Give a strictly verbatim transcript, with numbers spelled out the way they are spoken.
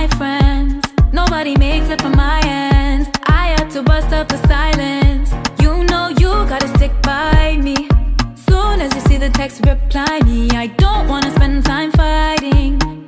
my friends. Nobody makes it from my end. I had to bust up the silence. You know you gotta stick by me. Soon as you see the text, reply me. I don't wanna spend time fighting.